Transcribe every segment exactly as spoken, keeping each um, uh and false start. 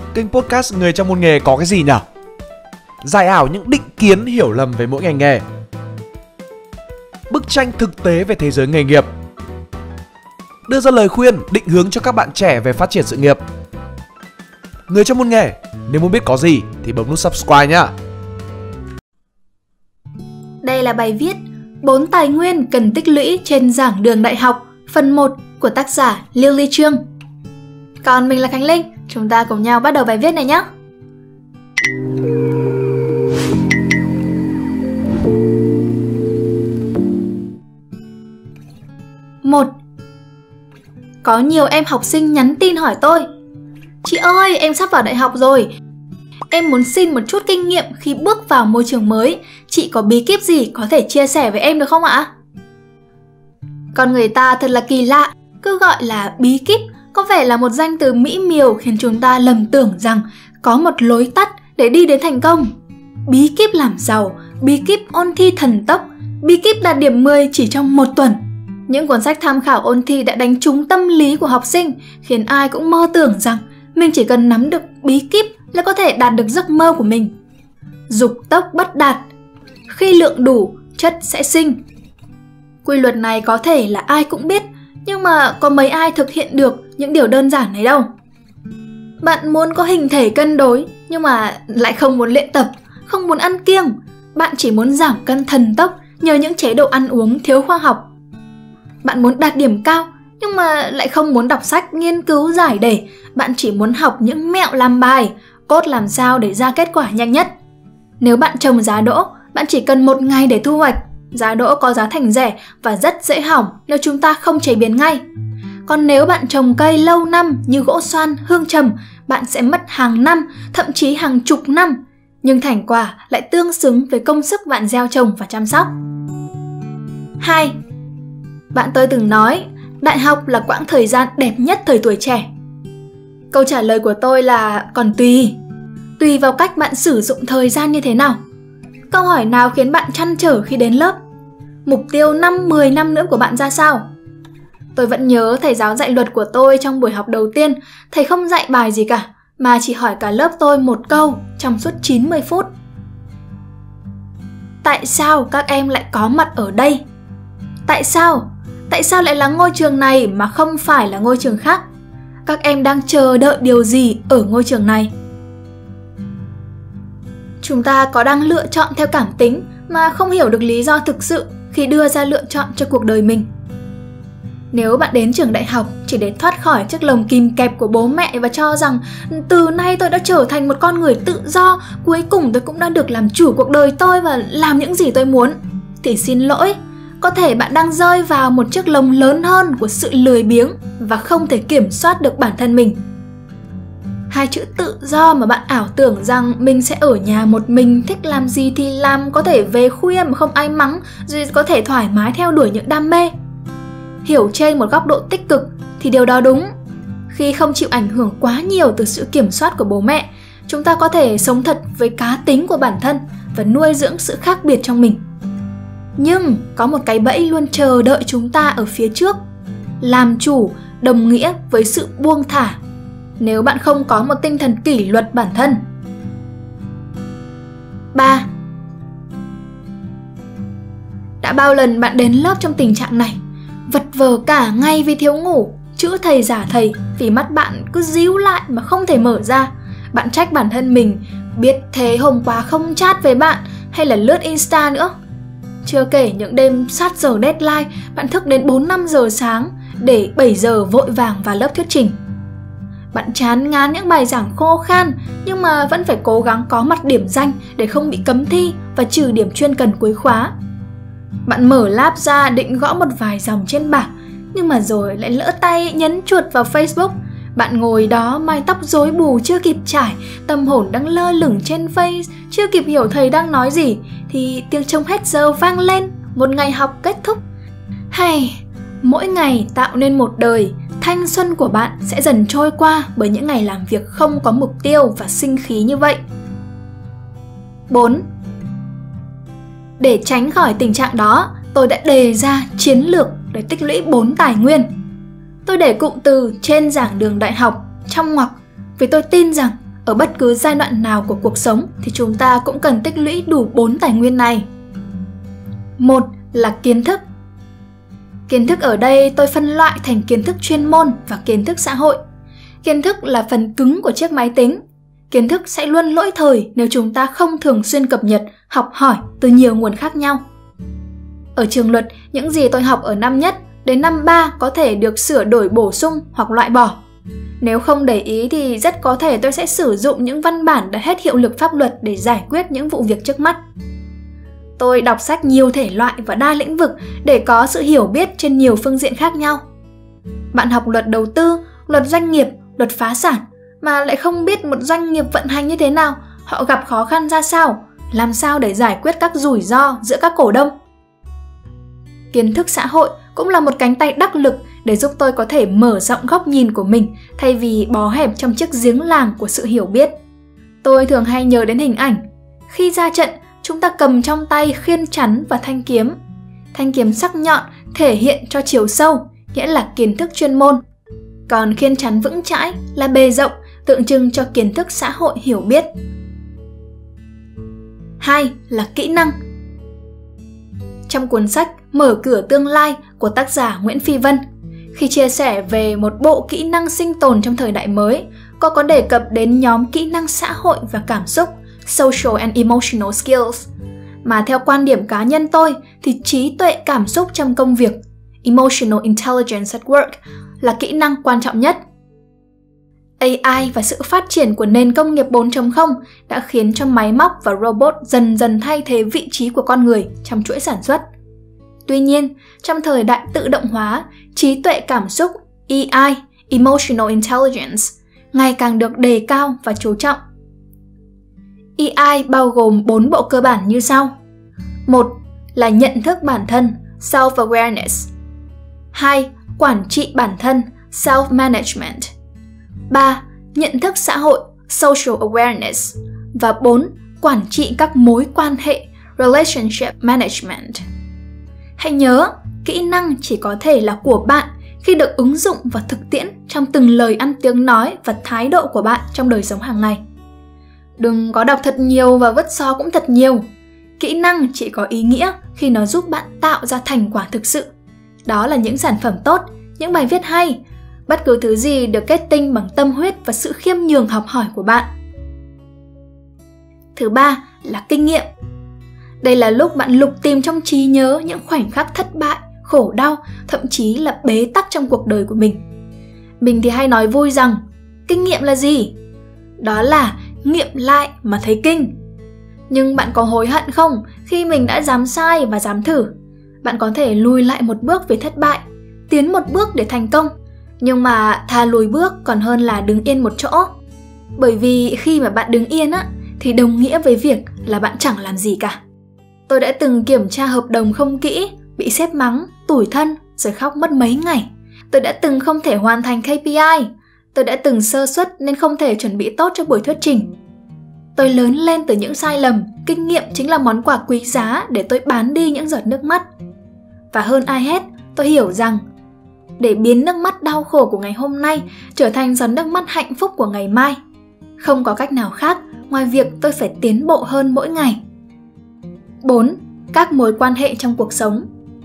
Kênh podcast Người trong môn nghề có cái gì nhỉ? Giải ảo những định kiến hiểu lầm về mỗi ngành nghề. Bức tranh thực tế về thế giới nghề nghiệp. Đưa ra lời khuyên, định hướng cho các bạn trẻ về phát triển sự nghiệp. Người trong môn nghề, nếu muốn biết có gì thì bấm nút subscribe nhá. Đây là bài viết bốn tài nguyên cần tích lũy trên giảng đường đại học, phần một của tác giả Liêu Ly Trương. Còn mình là Khánh Linh, chúng ta cùng nhau bắt đầu bài viết này nhé. một. Có nhiều em học sinh nhắn tin hỏi tôi: Chị ơi, em sắp vào đại học rồi. Em muốn xin một chút kinh nghiệm khi bước vào môi trường mới. Chị có bí kíp gì có thể chia sẻ với em được không ạ? Con người ta thật là kỳ lạ, cứ gọi là bí kíp có vẻ là một danh từ mỹ miều khiến chúng ta lầm tưởng rằng có một lối tắt để đi đến thành công. Bí kíp làm giàu, bí kíp ôn thi thần tốc, bí kíp đạt điểm mười chỉ trong một tuần. Những cuốn sách tham khảo ôn thi đã đánh trúng tâm lý của học sinh, khiến ai cũng mơ tưởng rằng mình chỉ cần nắm được bí kíp là có thể đạt được giấc mơ của mình. Dục tốc bất đạt, khi lượng đủ, chất sẽ sinh. Quy luật này có thể là ai cũng biết, nhưng mà có mấy ai thực hiện được những điều đơn giản này đâu. Bạn muốn có hình thể cân đối, nhưng mà lại không muốn luyện tập, không muốn ăn kiêng. Bạn chỉ muốn giảm cân thần tốc nhờ những chế độ ăn uống thiếu khoa học. Bạn muốn đạt điểm cao, nhưng mà lại không muốn đọc sách nghiên cứu giải đề. Bạn chỉ muốn học những mẹo làm bài, cốt làm sao để ra kết quả nhanh nhất. Nếu bạn trồng giá đỗ, bạn chỉ cần một ngày để thu hoạch. Giá đỗ có giá thành rẻ và rất dễ hỏng nếu chúng ta không chế biến ngay. Còn nếu bạn trồng cây lâu năm như gỗ xoan, hương trầm, bạn sẽ mất hàng năm, thậm chí hàng chục năm. Nhưng thành quả lại tương xứng với công sức bạn gieo trồng và chăm sóc. hai. Bạn tôi từng nói, đại học là quãng thời gian đẹp nhất thời tuổi trẻ. Câu trả lời của tôi là còn tùy. Tùy vào cách bạn sử dụng thời gian như thế nào. Câu hỏi nào khiến bạn trăn trở khi đến lớp? Mục tiêu năm mười năm nữa của bạn ra sao? Tôi vẫn nhớ thầy giáo dạy luật của tôi trong buổi học đầu tiên. Thầy không dạy bài gì cả, mà chỉ hỏi cả lớp tôi một câu trong suốt chín mươi phút. Tại sao các em lại có mặt ở đây? Tại sao? Tại sao lại là ngôi trường này mà không phải là ngôi trường khác? Các em đang chờ đợi điều gì ở ngôi trường này? Chúng ta có đang lựa chọn theo cảm tính mà không hiểu được lý do thực sự khi đưa ra lựa chọn cho cuộc đời mình. Nếu bạn đến trường đại học chỉ để thoát khỏi chiếc lồng kìm kẹp của bố mẹ và cho rằng từ nay tôi đã trở thành một con người tự do, cuối cùng tôi cũng đã được làm chủ cuộc đời tôi và làm những gì tôi muốn, thì xin lỗi, có thể bạn đang rơi vào một chiếc lồng lớn hơn của sự lười biếng và không thể kiểm soát được bản thân mình. Hai chữ tự do mà bạn ảo tưởng rằng mình sẽ ở nhà một mình, thích làm gì thì làm, có thể về khuya mà không ai mắng, rồi có thể thoải mái theo đuổi những đam mê. Hiểu trên một góc độ tích cực thì điều đó đúng. Khi không chịu ảnh hưởng quá nhiều từ sự kiểm soát của bố mẹ, chúng ta có thể sống thật với cá tính của bản thân và nuôi dưỡng sự khác biệt trong mình. Nhưng có một cái bẫy luôn chờ đợi chúng ta ở phía trước. Làm chủ đồng nghĩa với sự buông thả nếu bạn không có một tinh thần kỷ luật bản thân. ba. Đã bao lần bạn đến lớp trong tình trạng này, vật vờ cả ngày vì thiếu ngủ, chữ thầy giả thầy vì mắt bạn cứ díu lại mà không thể mở ra. Bạn trách bản thân mình, biết thế hôm qua không chat với bạn hay là lướt Insta nữa. Chưa kể những đêm sát giờ deadline, bạn thức đến bốn năm giờ sáng để bảy giờ vội vàng vào lớp thuyết trình. Bạn chán ngán những bài giảng khô khan, nhưng mà vẫn phải cố gắng có mặt điểm danh để không bị cấm thi và trừ điểm chuyên cần cuối khóa. Bạn mở lab ra định gõ một vài dòng trên bảng, nhưng mà rồi lại lỡ tay nhấn chuột vào Facebook. Bạn ngồi đó mái tóc rối bù chưa kịp trải, tâm hồn đang lơ lửng trên Face, chưa kịp hiểu thầy đang nói gì thì tiếng trống hết giờ vang lên, một ngày học kết thúc. Hay, mỗi ngày tạo nên một đời, thanh xuân của bạn sẽ dần trôi qua bởi những ngày làm việc không có mục tiêu và sinh khí như vậy. bốn. Để tránh khỏi tình trạng đó, tôi đã đề ra chiến lược để tích lũy bốn tài nguyên. Tôi để cụm từ trên giảng đường đại học trong ngoặc vì tôi tin rằng Ở bất cứ giai đoạn nào của cuộc sống thì chúng ta cũng cần tích lũy đủ bốn tài nguyên này. Một là kiến thức. Kiến thức ở đây tôi phân loại thành kiến thức chuyên môn và kiến thức xã hội. Kiến thức là phần cứng của chiếc máy tính. Kiến thức sẽ luôn lỗi thời nếu chúng ta không thường xuyên cập nhật, học hỏi từ nhiều nguồn khác nhau. Ở trường luật, những gì tôi học ở năm nhất đến năm ba có thể được sửa đổi bổ sung hoặc loại bỏ. Nếu không để ý thì rất có thể tôi sẽ sử dụng những văn bản đã hết hiệu lực pháp luật để giải quyết những vụ việc trước mắt. Tôi đọc sách nhiều thể loại và đa lĩnh vực để có sự hiểu biết trên nhiều phương diện khác nhau. Bạn học luật đầu tư, luật doanh nghiệp, luật phá sản mà lại không biết một doanh nghiệp vận hành như thế nào, họ gặp khó khăn ra sao, làm sao để giải quyết các rủi ro giữa các cổ đông. Kiến thức xã hội cũng là một cánh tay đắc lực để giúp tôi có thể mở rộng góc nhìn của mình thay vì bó hẹp trong chiếc giếng làng của sự hiểu biết. Tôi thường hay nhớ đến hình ảnh. Khi ra trận, chúng ta cầm trong tay khiên chắn và thanh kiếm. Thanh kiếm sắc nhọn thể hiện cho chiều sâu, nghĩa là kiến thức chuyên môn. Còn khiên chắn vững chãi là bề rộng, tượng trưng cho kiến thức xã hội hiểu biết. Hai là kỹ năng. Trong cuốn sách Mở cửa tương lai của tác giả Nguyễn Phi Vân, khi chia sẻ về một bộ kỹ năng sinh tồn trong thời đại mới, cô có đề cập đến nhóm kỹ năng xã hội và cảm xúc, Social and Emotional Skills. Mà theo quan điểm cá nhân tôi thì trí tuệ cảm xúc trong công việc, Emotional Intelligence at Work, là kỹ năng quan trọng nhất. a i và sự phát triển của nền công nghiệp bốn chấm không đã khiến cho máy móc và robot dần dần thay thế vị trí của con người trong chuỗi sản xuất. Tuy nhiên, trong thời đại tự động hóa, trí tuệ cảm xúc E I, Emotional Intelligence, ngày càng được đề cao và chú trọng. E I bao gồm bốn bộ cơ bản như sau. Một là nhận thức bản thân, Self-Awareness. Hai. Quản trị bản thân, Self-Management. Ba. Nhận thức xã hội, Social Awareness. Và bốn. Quản trị các mối quan hệ, Relationship Management. Hãy nhớ, kỹ năng chỉ có thể là của bạn khi được ứng dụng và thực tiễn trong từng lời ăn tiếng nói và thái độ của bạn trong đời sống hàng ngày. Đừng có đọc thật nhiều và vứt xó cũng thật nhiều. Kỹ năng chỉ có ý nghĩa khi nó giúp bạn tạo ra thành quả thực sự. Đó là những sản phẩm tốt, những bài viết hay, bất cứ thứ gì được kết tinh bằng tâm huyết và sự khiêm nhường học hỏi của bạn. Thứ ba là kinh nghiệm. Đây là lúc bạn lục tìm trong trí nhớ những khoảnh khắc thất bại, khổ đau, thậm chí là bế tắc trong cuộc đời của mình. Mình thì hay nói vui rằng, kinh nghiệm là gì? Đó là nghiệm lại mà thấy kinh. Nhưng bạn có hối hận không khi mình đã dám sai và dám thử? Bạn có thể lùi lại một bước về thất bại, tiến một bước để thành công. Nhưng mà thà lùi bước còn hơn là đứng yên một chỗ. Bởi vì khi mà bạn đứng yên á, thì đồng nghĩa với việc là bạn chẳng làm gì cả. Tôi đã từng kiểm tra hợp đồng không kỹ, bị sếp mắng, tủi thân, rồi khóc mất mấy ngày. Tôi đã từng không thể hoàn thành K P I. Tôi đã từng sơ suất nên không thể chuẩn bị tốt cho buổi thuyết trình. Tôi lớn lên từ những sai lầm, kinh nghiệm chính là món quà quý giá để tôi bán đi những giọt nước mắt. Và hơn ai hết, tôi hiểu rằng để biến nước mắt đau khổ của ngày hôm nay trở thành giọt nước mắt hạnh phúc của ngày mai, không có cách nào khác ngoài việc tôi phải tiến bộ hơn mỗi ngày. bốn. Các mối quan hệ trong cuộc sống.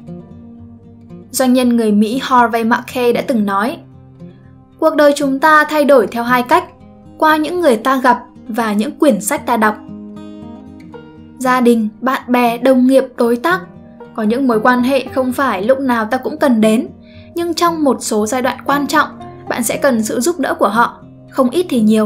Doanh nhân người Mỹ Harvey Mackay đã từng nói, cuộc đời chúng ta thay đổi theo hai cách, qua những người ta gặp và những quyển sách ta đọc. Gia đình, bạn bè, đồng nghiệp, đối tác. Có những mối quan hệ không phải lúc nào ta cũng cần đến, nhưng trong một số giai đoạn quan trọng, bạn sẽ cần sự giúp đỡ của họ, không ít thì nhiều.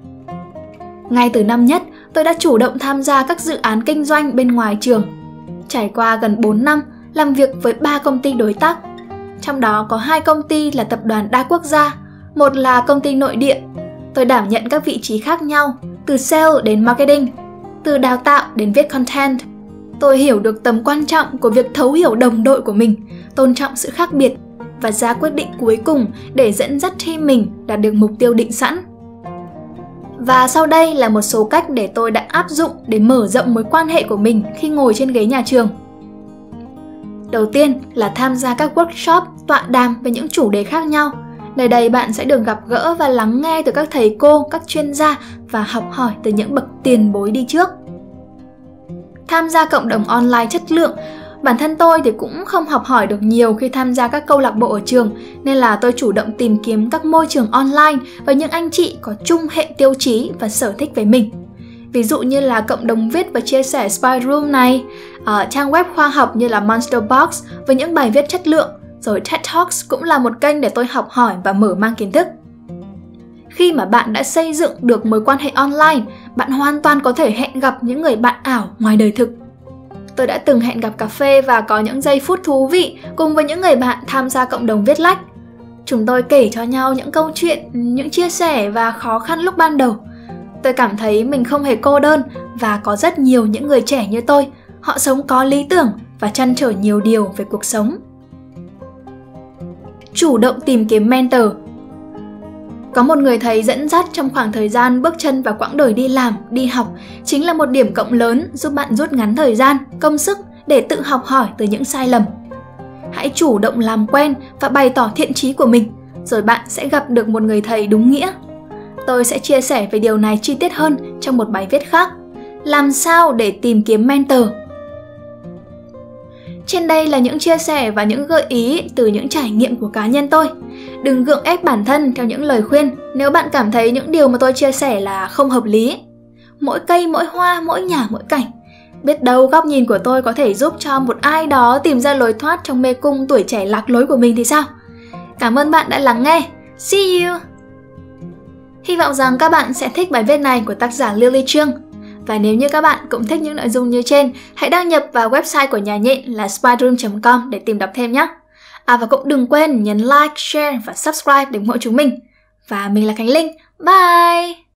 Ngay từ năm nhất, tôi đã chủ động tham gia các dự án kinh doanh bên ngoài trường. Trải qua gần bốn năm, làm việc với ba công ty đối tác. Trong đó có hai công ty là tập đoàn đa quốc gia, một là công ty nội địa. Tôi đảm nhận các vị trí khác nhau, từ sale đến marketing, từ đào tạo đến viết content. Tôi hiểu được tầm quan trọng của việc thấu hiểu đồng đội của mình, tôn trọng sự khác biệt và ra quyết định cuối cùng để dẫn dắt team mình đạt được mục tiêu định sẵn. Và sau đây là một số cách để tôi đã áp dụng để mở rộng mối quan hệ của mình khi ngồi trên ghế nhà trường. Đầu tiên là tham gia các workshop, tọa đàm về những chủ đề khác nhau Nơi đây bạn sẽ được gặp gỡ và lắng nghe từ các thầy cô, các chuyên gia và học hỏi từ những bậc tiền bối đi trước. Tham gia cộng đồng online chất lượng, bản thân tôi thì cũng không học hỏi được nhiều khi tham gia các câu lạc bộ ở trường, nên là tôi chủ động tìm kiếm các môi trường online với những anh chị có chung hệ tiêu chí và sở thích với mình. Ví dụ như là cộng đồng viết và chia sẻ Spy Room này, ở trang web khoa học như là Monster Box với những bài viết chất lượng, rồi TED Talks cũng là một kênh để tôi học hỏi và mở mang kiến thức. Khi mà bạn đã xây dựng được mối quan hệ online, bạn hoàn toàn có thể hẹn gặp những người bạn ảo ngoài đời thực. Tôi đã từng hẹn gặp cà phê và có những giây phút thú vị cùng với những người bạn tham gia cộng đồng viết lách. Chúng tôi kể cho nhau những câu chuyện, những chia sẻ và khó khăn lúc ban đầu. Tôi cảm thấy mình không hề cô đơn và có rất nhiều những người trẻ như tôi. Họ sống có lý tưởng và trăn trở nhiều điều về cuộc sống. Chủ động tìm kiếm mentor. Có một người thầy dẫn dắt trong khoảng thời gian bước chân vào quãng đời đi làm, đi học chính là một điểm cộng lớn giúp bạn rút ngắn thời gian, công sức để tự học hỏi từ những sai lầm. Hãy chủ động làm quen và bày tỏ thiện chí của mình, rồi bạn sẽ gặp được một người thầy đúng nghĩa. Tôi sẽ chia sẻ về điều này chi tiết hơn trong một bài viết khác. Làm sao để tìm kiếm mentor? Trên đây là những chia sẻ và những gợi ý từ những trải nghiệm của cá nhân tôi. Đừng gượng ép bản thân theo những lời khuyên nếu bạn cảm thấy những điều mà tôi chia sẻ là không hợp lý. Mỗi cây, mỗi hoa, mỗi nhà, mỗi cảnh. Biết đâu góc nhìn của tôi có thể giúp cho một ai đó tìm ra lối thoát trong mê cung tuổi trẻ lạc lối của mình thì sao? Cảm ơn bạn đã lắng nghe. See you! Hy vọng rằng các bạn sẽ thích bài viết này của tác giả Lily Trương. Và nếu như các bạn cũng thích những nội dung như trên, hãy đăng nhập vào website của nhà nhện là spyroom chấm com để tìm đọc thêm nhé. À và cũng đừng quên nhấn like, share và subscribe để ủng hộ chúng mình. Và mình là Khánh Linh. Bye!